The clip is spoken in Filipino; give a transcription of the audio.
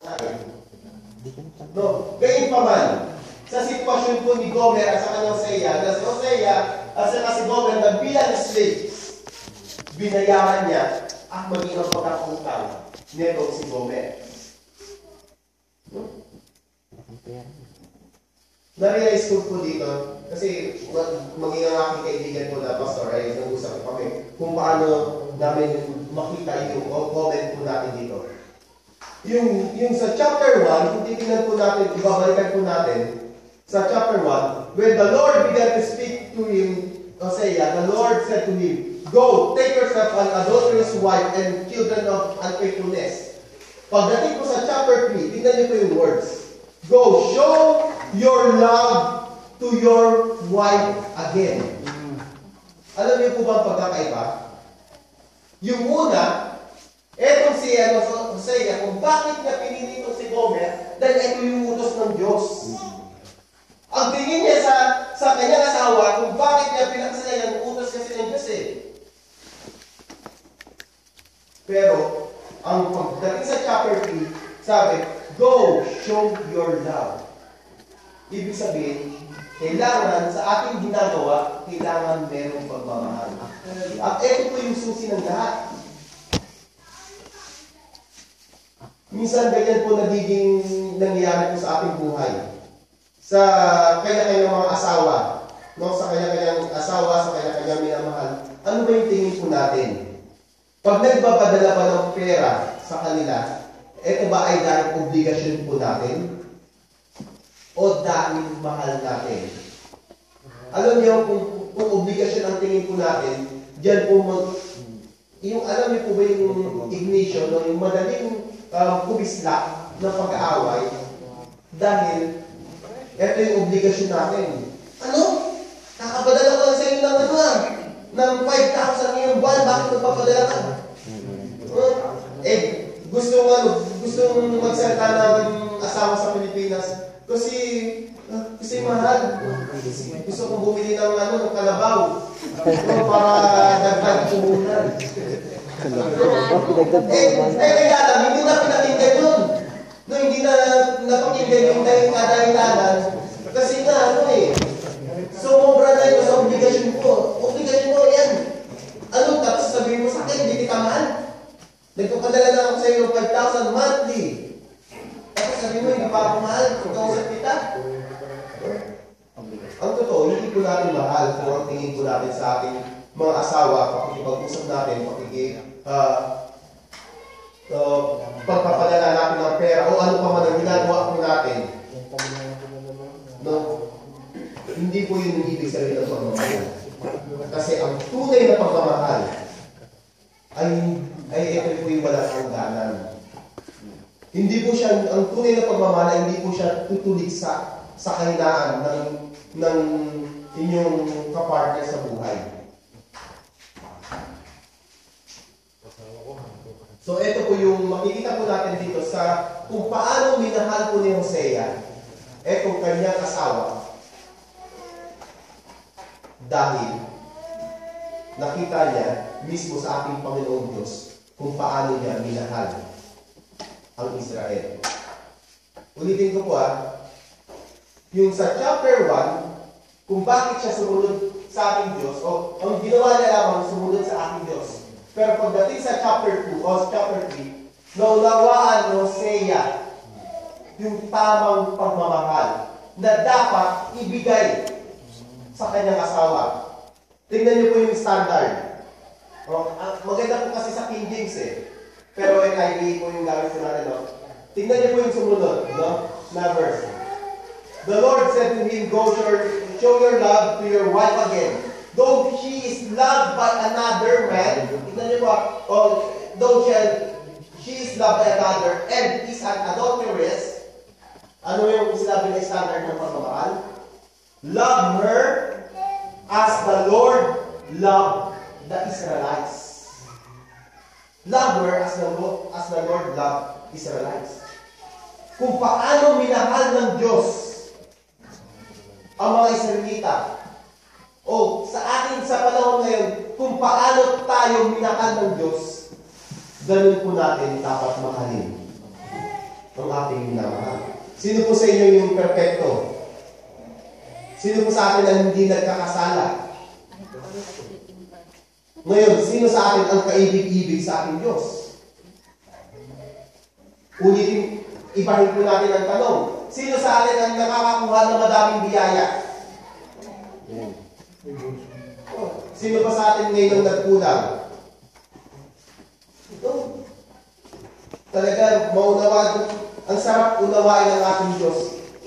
No, gayon pa man, sa sitwasyon po ni Gomer at sa kanyang Hosea, na si Hosea at saka si Gomer na bilang slaves, binayaran niya at maging ang pagkakutang nito si Gomer. Na-realize ko po dito, kasi maging ang aking kaibigan po na pastor ay nag-usap kami kung paano namin makita yung comment po natin dito. Yung sa chapter 1, kung titignan po natin, ibabalikan po natin, sa chapter 1, when the Lord began to speak to him, Hosea, the Lord said to him, "Go, take yourself an adulterous wife and children of unfaithfulness." Pagdating po sa chapter 3, tingnan niyo po yung words. Go, show your love to your wife again. Alam niyo po ba ang pagkakaiba? Yung una, etong si Hosea, kung bakit niya pinili itong si Gomer, dahil ito yung utos ng Diyos. Ang tingin niya sa kanyang asawa, kung bakit niya pinakasalan, utos kasi ng Diyos eh. Pero, ang pagdating sa chapter 3, sabi, go, show your love. Ibig sabihin, kailangan sa ating ginagawa, kailangan merong pagmamahal. At ito po yung susi ng lahat. Minsan ganyan po nagiging nangyayari po sa ating buhay. Sa kanya-kanyang mga asawa, no? Sa kanya-kanyang asawa, sa kanya-kanyang minamahal. Ano ba yung tingin po natin? Pag nagpapadala pa ng pera sa kanila, ito ba ay dahil obligasyon po natin? O dahil mahal natin? Alam niyo, kung obligasyon ang tingin po natin, diyan po yung alam niyo po ba yung ignition, no? Yung madaling kumislap ng pag-aaway dahil ito yung obligasyon natin. Ano? Kakapadala ko lang sa inyo ng 5,000 ngayong buwan, bakit magpapadala ka? Gustong magsalita ng asawa sa Pilipinas kasi mahal. Gusto kong bumili ng kalabaw para dagdag puhunan. Kaya lang, hindi na pinakinggan yun. No, hindi na napakinggan yung kadahilanan. Kasi nga, sumobra na yun sa obligasyon ko. Obligasyon ko, yan. Tapos sabihin mo sa akin, hindi kita mahal. Nagpapadala na ako sa iyo ng 5,000 monthly. Tapos sabihin mo, hindi pa ako mahal. Kung kausap kita. Ang totoo, hindi po natin mahal kung ang tingin po natin sa ating mga asawa, pakikipag-usap natin, pagpapadala natin ng pera o ano pa man ang ginagawa po natin. No? Hindi po yun ibig sabihin ng pagmamahal. Kasi ang tunay na pagmamahal ay ito po yung walang hangganan. Hindi po siya, ang tunay na pagmamahal ay hindi po siya tutulik sa kahinaan ng inyong kapartner sa buhay. So, ito po yung makikita po natin dito sa kung paano minahal po ni Hosea etong kanyang asawa dahil nakita niya mismo sa ating Panginoong Diyos kung paano niya minahal ang Israel. Ulitin ko po yung sa chapter 1, kung bakit siya sumunod sa ating Diyos o ang ginawa niya lamang sumunod sa ating Diyos. Pero pagdating sa chapter 2 o chapter 3, naunawaan ni Hosea yung tamang pagmamahal na dapat ibigay sa kanyang asawa. Tingnan niyo po yung standard. Maganda po kasi sa King James pero NIV po yung gamit po natin. Tingnan niyo po yung sumunod na verse. The Lord said to him, "Go show your love to your wife again. Though she is loved by another man," tignan niyo po, though she is loved by another and is an adulteress, ano yung sinabi na standard ng pagmamahal? Love her as the Lord loved the Israelites. Love her as the Lord loved Israelites. Kung paano minahal ng Diyos ang mga Israelita, o sa atin sa panahon ngayon, kung paano tayo minahal ng Diyos, ganun po natin dapat mahalin ang ating minamahal. Sino po sa inyo yung perfecto? Sino po sa atin ang hindi nagkakasala? Ngayon, sino sa atin ang kaibig-ibig sa ating Diyos? Ulitin, ibahin po natin ang tanong. Sino sa atin ang nakakakuha ng madaming biyaya? Sino pa sa atin ngayon ang nagkulang? Ito. Talaga, maunawa, ang sarap unawain ng ating Diyos.